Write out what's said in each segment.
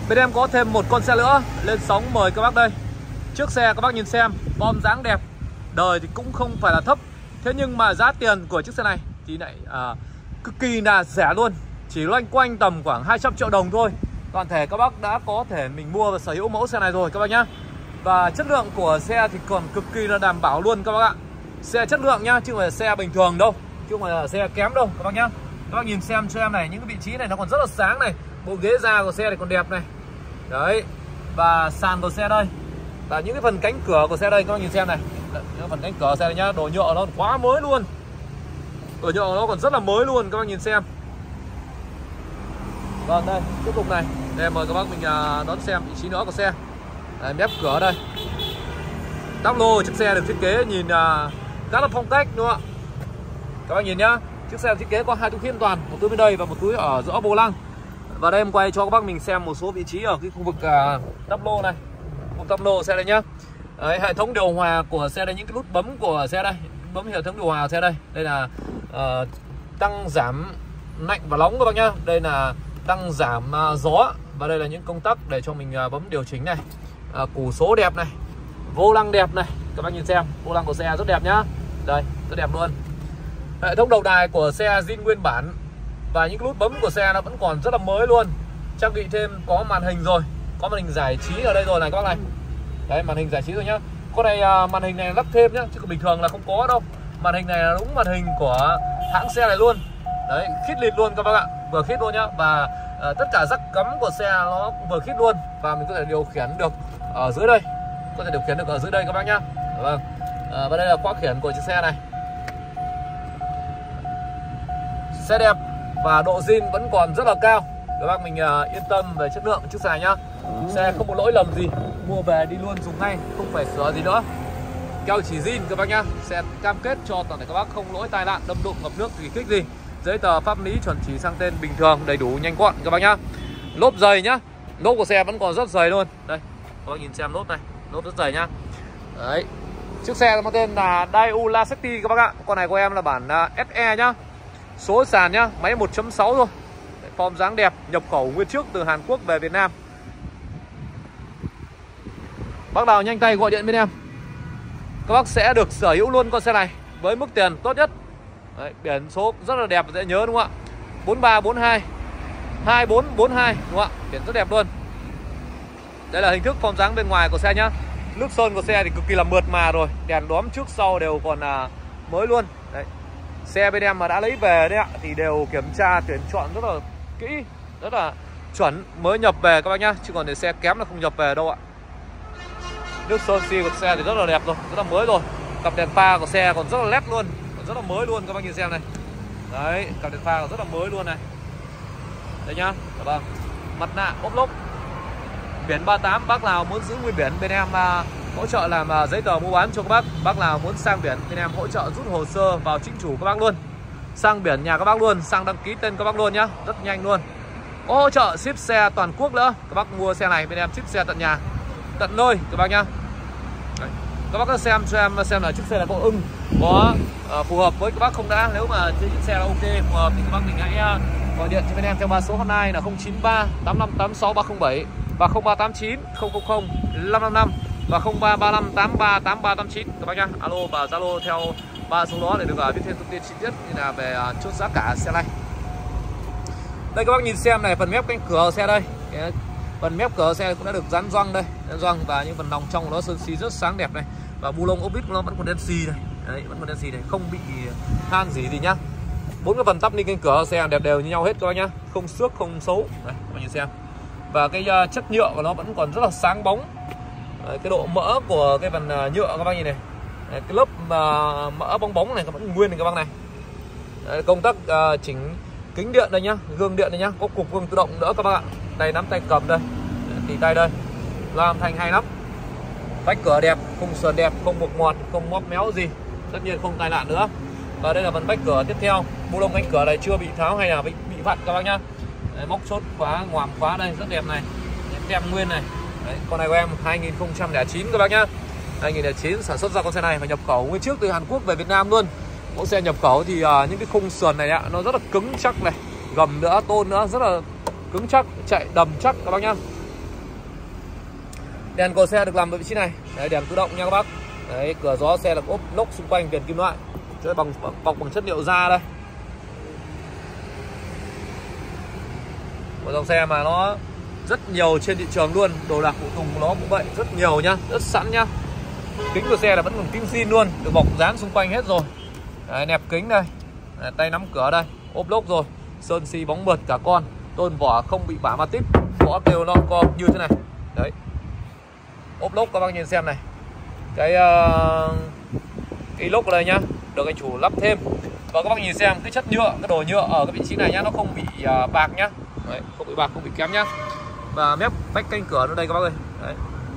Bên em có thêm một con xe nữa lên sóng, mời các bác đây. Trước xe các bác nhìn xem, bom dáng đẹp, đời thì cũng không phải là thấp. Thế nhưng mà giá tiền của chiếc xe này thì lại cực kỳ là rẻ luôn, chỉ loanh quanh tầm khoảng 200 triệu đồng thôi. Toàn thể các bác đã có thể mình mua và sở hữu mẫu xe này rồi các bác nhá. Và chất lượng của xe thì còn cực kỳ là đảm bảo luôn các bác ạ. Xe chất lượng nhá, chứ không phải là xe bình thường đâu, chứ không phải là xe kém đâu các bác nhá. Các bác nhìn xem cho em này, những cái vị trí này nó còn rất là sáng này. Bộ ghế da của xe này còn đẹp này. Đấy. Và sàn của xe đây. Và những cái phần cánh cửa của xe đây các bác nhìn xem này. Những phần cánh cửa xe này nhá, đồ nhựa nó quá mới luôn. Đồ nhựa nó còn rất là mới luôn các bác nhìn xem. Vâng, đây, tiếp tục này. Đây mời các bác mình đón xem vị trí nữa của xe. Đấy, mép cửa đây. Táp lô chiếc xe được thiết kế nhìn khá là phong cách đúng không ạ? Các bác nhìn nhá, chiếc xe được thiết kế có 2 túi khí an toàn, một túi bên đây và một túi ở giữa vô lăng. Và đây em quay cho các bác mình xem một số vị trí ở cái khu vực táp lô này. Khu táp lô xe đây nhá. Đấy, hệ thống điều hòa của xe đây, những cái nút bấm của xe đây, bấm hệ thống điều hòa của xe đây. Đây là tăng giảm lạnh và nóng các bác nhá. Đây là tăng giảm gió. Và đây là những công tắc để cho mình bấm điều chỉnh này. Củ số đẹp này, vô lăng đẹp này, các bác nhìn xem, vô lăng của xe rất đẹp nhá. Đây, rất đẹp luôn. Hệ thống đầu đài của xe zin nguyên bản. Và những nút bấm của xe nó vẫn còn rất là mới luôn. Trang bị thêm có màn hình rồi, có màn hình giải trí ở đây rồi này các bác này. Đấy, màn hình giải trí rồi nhá. Con này màn hình này lắp thêm nhá, chứ bình thường là không có đâu. Màn hình này là đúng màn hình của hãng xe này luôn. Đấy, khít lịt luôn các bác ạ, vừa khít luôn nhá. Và tất cả rắc cắm của xe nó vừa khít luôn. Và mình có thể điều khiển được ở dưới đây, có thể điều khiển được ở dưới đây các bác nhá. Vâng. Và đây là khóa khiển của chiếc xe này. Xe đẹp và độ zin vẫn còn rất là cao. Các bác mình yên tâm về chất lượng của chiếc xe này nhá. Xe không có lỗi lầm gì, mua về đi luôn dùng ngay, không phải sửa gì nữa. Keo chỉ zin các bác nhá. Xe cam kết cho toàn thể các bác không lỗi tai nạn, đâm đụng, ngập nước, thủy kích gì. Giấy tờ pháp lý chuẩn chỉ sang tên bình thường, đầy đủ, nhanh gọn các bác nhá. Lốp dày nhá. Lốp của xe vẫn còn rất dày luôn. Đây, các bác nhìn xem lốp này, lốp rất dày nhá. Đấy. Chiếc xe có tên là Daewoo Lacetti các bác ạ. Con này của em là bản SE nhá. Số sàn nhá, máy 1.6 thôi. Form dáng đẹp, nhập khẩu nguyên chiếc từ Hàn Quốc về Việt Nam. Bác nào nhanh tay gọi điện bên em, các bác sẽ được sở hữu luôn con xe này với mức tiền tốt nhất. Đấy, biển số rất là đẹp, dễ nhớ đúng không ạ? 4342 2442 đúng không ạ? Biển rất đẹp luôn. Đây là hình thức form dáng bên ngoài của xe nhá. Nước sơn của xe thì cực kỳ là mượt mà rồi, đèn đóm trước sau đều còn mới luôn. Đấy. Xe bên em mà đã lấy về đấy ạ thì đều kiểm tra tuyển chọn rất là kỹ, rất là chuẩn mới nhập về các bác nhá, chứ còn để xe kém là không nhập về đâu ạ. Nước sơn xi của xe thì rất là đẹp rồi, rất là mới rồi. Cặp đèn pha của xe còn rất là led luôn, còn rất là mới luôn các bác nhìn xem này. Đấy, cặp đèn pha còn rất là mới luôn này. Đây nhá. Vâng. Mặt nạ ốp lốp biển 38, bác nào muốn giữ nguyên biển bên em hỗ trợ làm giấy tờ mua bán cho các bác. Bác nào muốn sang biển bên em hỗ trợ rút hồ sơ vào chính chủ các bác luôn, sang biển nhà các bác luôn, sang đăng ký tên các bác luôn nhá, rất nhanh luôn. Có hỗ trợ ship xe toàn quốc nữa. Các bác mua xe này bên em ship xe tận nhà, tận nơi các bác nhá. Đấy. Các bác cứ xem cho em xem là chiếc xe này có ưng, có phù hợp với các bác không đã. Nếu mà chiếc xe là ok phù hợp thì các bác mình hãy gọi điện cho bên em theo 3 số hotline là 093 8586 307 và 0389 000 555 và 0335 83 8389 các bác nhá. Alo và Zalo theo 3 số đó để được biết thêm thông tin chi tiết như là về chốt giá cả xe này. Đây các bác nhìn xem này, phần mép cánh cửa xe đây. Phần mép cửa xe cũng đã được dán gioăng đây, dán gioăng và những phần lòng trong của nó sơn xi rất sáng đẹp này. Và bu lông ốp vít của nó vẫn còn đen xi này. Đấy, vẫn còn đen xi này, không bị than gì nhá. 4 cái phần tắp ni cánh cửa xe đẹp đều như nhau hết các bác nhá, không xước không xấu. Đây, các bác nhìn xem. Và cái chất nhựa của nó vẫn còn rất là sáng bóng. Đấy, cái độ mỡ của cái phần nhựa các bác nhìn này. Đấy, cái lớp mỡ bóng bóng này vẫn nguyên này các bác này. Đấy, công tắc chỉnh kính điện đây nhá, gương điện đây nhá, có cục gương tự động nữa các bác ạ. Tay nắm tay cầm đây, tỉ tay đây, loa âm thanh hay lắm. Vách cửa đẹp, khung sườn đẹp, không mục mọt, không móp méo gì, tất nhiên không tai nạn nữa. Và đây là phần vách cửa tiếp theo, bu lông cánh cửa này chưa bị tháo hay là bị vặn các bác nhá. Đấy, móc chốt khóa, ngoàm khóa đây rất đẹp này, tem nguyên này. Đấy, con này của em 2009 các bác nhá, 2009 sản xuất ra con xe này và nhập khẩu nguyên chiếc từ Hàn Quốc về Việt Nam luôn. Mẫu xe nhập khẩu thì những cái khung sườn này ạ, nó rất là cứng chắc này, gầm nữa, tôn nữa, rất là cứng chắc, chạy đầm chắc các bác nhá. Đèn còi xe được làm ở vị trí này. Đấy, đèn tự động nha các bác. Đấy, cửa gió xe là ốp lốc xung quanh viền kim loại. Chơi bằng bọc bằng chất liệu da đây. Một dòng xe mà nó rất nhiều trên thị trường luôn, đồ đạc phụ tùng của nó cũng vậy, rất nhiều nhá, rất sẵn nhá. Kính của xe là vẫn còn kim zin luôn, được bọc dán xung quanh hết rồi. Đấy, nẹp kính đây. Đấy, tay nắm cửa đây, ốp lốc rồi, sơn xi bóng mượt cả con, tôn vỏ không bị bả ma tít, vỏ đều non co như thế này. Đấy, ốp lốc các bác nhìn xem này, cái lốc ở đây nhá, được anh chủ lắp thêm. Và các bác nhìn xem cái chất nhựa, cái đồ nhựa ở cái vị trí này nhá, nó không bị bạc nhá. Đấy, không bị bạc, không bị kém nhá. Và mép vách canh cửa nó đây các bác ơi. Đấy,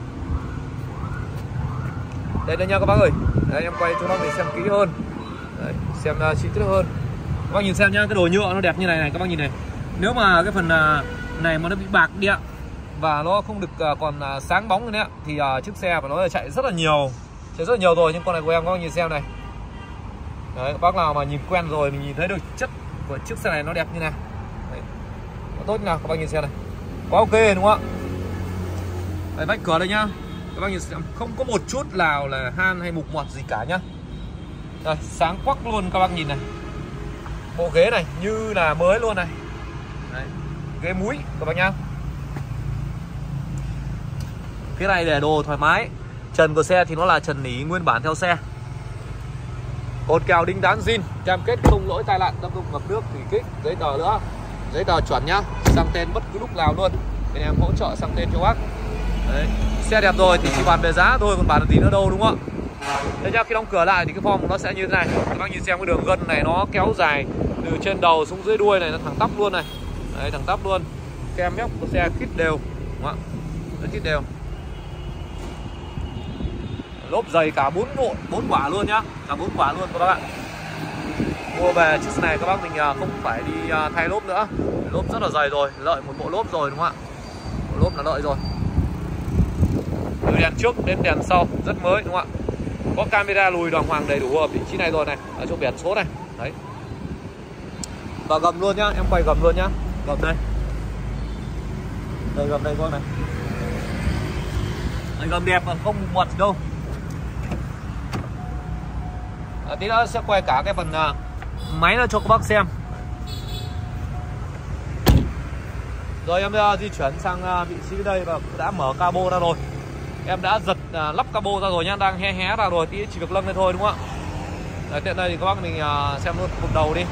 đây nha các bác ơi. Đấy, em quay cho nó để xem kỹ hơn. Đấy, xem chi tiết hơn. Các bác nhìn xem nhá, cái đồ nhựa nó đẹp như này này, các bác nhìn này. Nếu mà cái phần này mà nó bị bạc đi ạ, và nó không được còn sáng bóng nữa thì chiếc xe của nó chạy rất là nhiều, rồi. Nhưng con này của em các bác nhìn xem này. Đấy, các bác nào mà nhìn quen rồi mình nhìn thấy được chất của chiếc xe này nó đẹp như này. Đấy, nó tốt như nào các bác nhìn xem này, quá ok đúng không ạ? Đấy, vách cửa đây nhá, các bác nhìn xem không có một chút nào là han hay mục mọt gì cả nhá. Đây, sáng quắc luôn các bác nhìn này. Bộ ghế này như là mới luôn này. Đấy, ghế múi các bác nhá. Cái này để đồ thoải mái. Trần của xe thì nó là trần nỉ nguyên bản theo xe. Cột kèo đính đán zin, cam kết không lỗi tai nạn, đâm đụng ngập nước, thủy kích, giấy tờ nữa, giấy tờ chuẩn nhá, sang tên bất cứ lúc nào luôn. Bên em hỗ trợ sang tên cho bác. Đấy, xe đẹp rồi thì chỉ bàn về giá thôi, còn bàn gì nữa đâu đúng không ạ? Thế nhá, khi đóng cửa lại thì cái form của nó sẽ như thế này. Các bác nhìn xem cái đường gân này nó kéo dài từ trên đầu xuống dưới đuôi này, nó thẳng tắp luôn này. Đấy, thẳng tắp luôn. Kem mép của xe khít đều, đúng không ạ? Nó khít đều. Lốp dày cả 4 quả luôn nhá, cả 4 quả luôn các bác ạ. Mua về chiếc xe này các bác mình không phải đi thay lốp nữa, lốp rất là dày rồi, lợi một bộ lốp rồi đúng không ạ? Bộ lốp là lợi rồi. Từ đèn trước đến đèn sau rất mới đúng không ạ? Có camera lùi đàng hoàng đầy đủ ở vị trí này rồi này, ở chỗ biển số này. Đấy. Và gầm luôn nhá, em quay gầm luôn nhá. Gầm đây. Đây gầm đây con này. Đây, gầm đẹp mà không mọt gì đâu. Tí nữa sẽ quay cả cái phần máy nó cho các bác xem. Rồi em di chuyển sang vị trí đây và đã mở cabo ra rồi. Em đã giật lắp cabo ra rồi nhá, đang hé ra rồi, tí chỉ việc lâng lên thôi đúng không ạ? Đấy, tiện đây thì các bác mình xem luôn cụm đầu đi.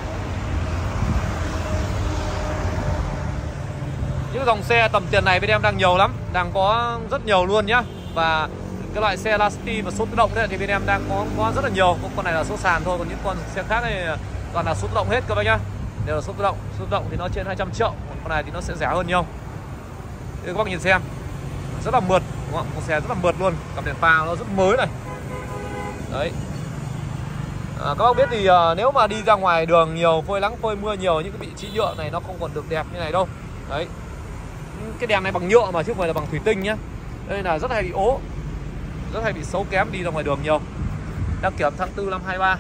Những dòng xe tầm tiền này bên em đang nhiều lắm, đang có rất nhiều luôn nhá. Và cái loại xe Lasty và số tự động đấy thì bên em đang có rất là nhiều. Con này là số sàn thôi, còn những con xe khác này toàn là số tự động hết các bác nhá. Đều là số tự động. Số tự động thì nó trên 200 triệu, còn con này thì nó sẽ rẻ hơn nhau. Thì các bác nhìn xem, rất là mượt, đúng không? Con xe rất là mượt luôn, cặp đèn pha nó rất mới này. Đấy. Các bác biết thì nếu mà đi ra ngoài đường nhiều, phơi nắng phơi mưa nhiều, những cái vị trí nhựa này nó không còn được đẹp như này đâu. Đấy. Cái đèn này bằng nhựa mà chứ không phải là bằng thủy tinh nhá. Đây là rất hay bị ố, rất hay bị xấu kém đi ra ngoài đường nhiều. Đăng kiểm tháng 4 năm 23.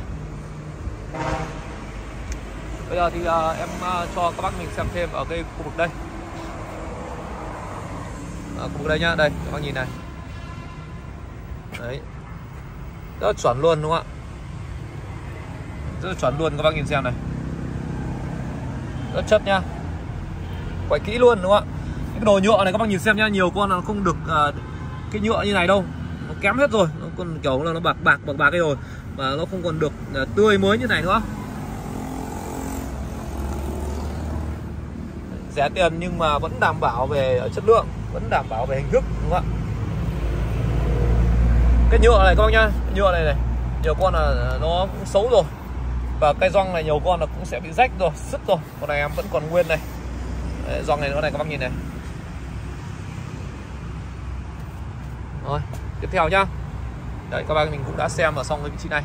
Bây giờ thì em cho các bác mình xem thêm ở cái khu vực đây. Khu vực đây nhá, đây các bác nhìn này. Đấy, rất là chuẩn luôn đúng không ạ? Rất là chuẩn luôn, các bác nhìn xem này, rất chất nhá, quay kỹ luôn đúng không ạ? Cái đồ nhựa này các bác nhìn xem nhá, nhiều con nó không được cái nhựa như này đâu, nó kém hết rồi, nó còn kiểu là nó bạc cái rồi, và nó không còn được tươi mới như này nữa. Rẻ tiền nhưng mà vẫn đảm bảo về chất lượng, vẫn đảm bảo về hình thức đúng không ạ? Cái nhựa này các bác nhá, nhựa này nhiều con là nó cũng xấu rồi, và cây gioăng này nhiều con là cũng sẽ bị rách rồi, sứt rồi. Con này em vẫn còn nguyên này. Đấy, gioăng này nữa này các bác nhìn này. Rồi, tiếp theo nhá. Đấy, các bác mình cũng đã xem ở xong cái vị trí này.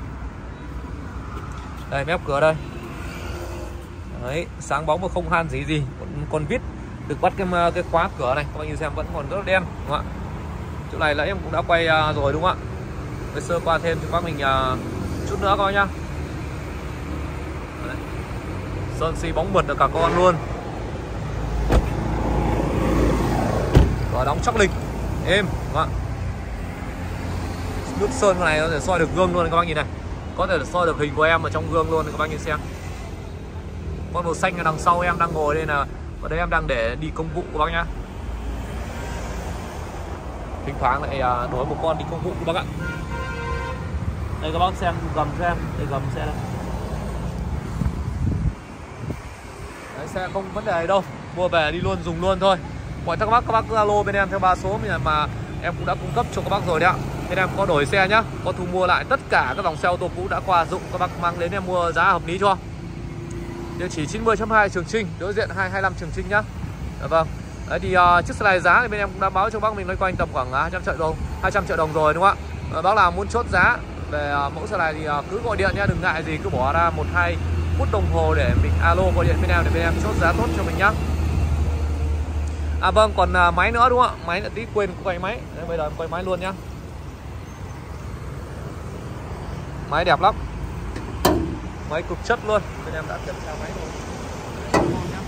Đây, mép cửa đây. Đấy, sáng bóng mà không han gì. Còn vít được bắt cái khóa cửa này, các bác nhìn xem vẫn còn rất là đen đúng không ạ? Chỗ này là em cũng đã quay rồi đúng không ạ? Tôi sơ qua thêm cho các bác mình chút nữa coi nhá. Đấy. Sơn xi bóng mượt được cả con luôn. Cửa đóng chắc lịch. êm, đúng không ạ? Nước sơn này có thể soi được gương luôn các bác nhìn này, có thể soi được hình của em ở trong gương luôn các bác nhìn xem. Con màu xanh ở đằng sau em đang ngồi đây là ở đây em đang để đi công vụ các bác nhá. Thỉnh thoảng lại đổi một con đi công vụ các bác ạ. Đây các bác xem gầm cho em, đây gầm xe đây. Đấy, xe không vấn đề gì đâu, mua về đi luôn dùng luôn thôi. Mọi thắc mắc các bác cứ alo bên em theo 3 số mà em cũng đã cung cấp cho các bác rồi đấy ạ. Bên em có đổi xe nhá, có thu mua lại tất cả các dòng xe ô tô cũ đã qua dụng, các bác mang đến em mua giá hợp lý cho. Địa chỉ 90.2 Trường Trinh, đối diện 225 Trường Trinh nhá. Dạ vâng. Đấy thì chiếc xe này giá thì bên em cũng đã báo cho bác mình loanh quanh tầm khoảng 200 triệu đồng rồi đúng không ạ? Bác nào muốn chốt giá về mẫu xe này thì cứ gọi điện nhá, đừng ngại gì, cứ bỏ ra 1-2 phút đồng hồ để mình alo gọi điện bên em để bên em chốt giá tốt cho mình nhá. À vâng, còn máy nữa đúng không ạ? Máy lại tí quên quay máy. Đấy, bây giờ em quay máy luôn nhá. Máy đẹp lắm. Máy cực chất luôn. Bên em đã kiểm tra máy rồi. Ngon nhá.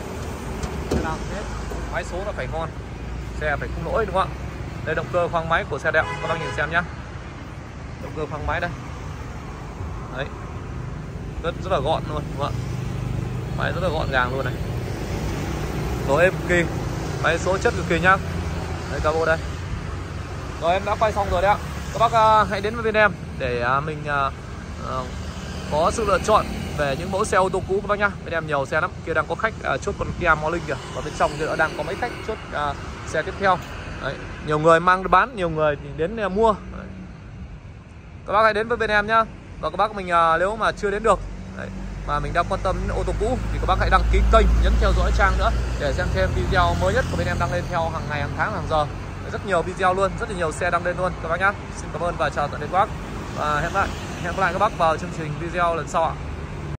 Máy số là phải ngon. Xe phải không lỗi đúng không ạ? Đây động cơ khoang máy của xe đẹp, các bác nhìn xem nhá. Động cơ khoang máy đây. Đấy. Rất là gọn luôn đúng không ạ? Máy rất là gọn gàng luôn này. Số êm cực kỳ. Máy số chất cực kỳ nhá. Đây cabo đây. Rồi em đã quay xong rồi đấy ạ. Các bác hãy đến với bên em để mình có sự lựa chọn về những mẫu xe ô tô cũ các bác nhá. Bên em nhiều xe lắm. Kia đang có khách chốt con Kia Morning kìa. Và bên trong kia đang có mấy khách chốt xe tiếp theo. Đấy. Nhiều người mang bán, nhiều người thì đến mua. Đấy. Các bác hãy đến với bên em nhá. Và các bác mình nếu mà chưa đến được đấy, mà mình đang quan tâm đến ô tô cũ thì các bác hãy đăng ký kênh, nhấn theo dõi trang nữa để xem thêm video mới nhất của bên em đăng lên theo hàng ngày, hàng tháng, hàng giờ. Rất nhiều video luôn, rất là nhiều xe đăng lên luôn các bác nhá. Xin cảm ơn và chào tạm biệt các bác. Và hẹn gặp lại các bác vào chương trình video lần sau ạ.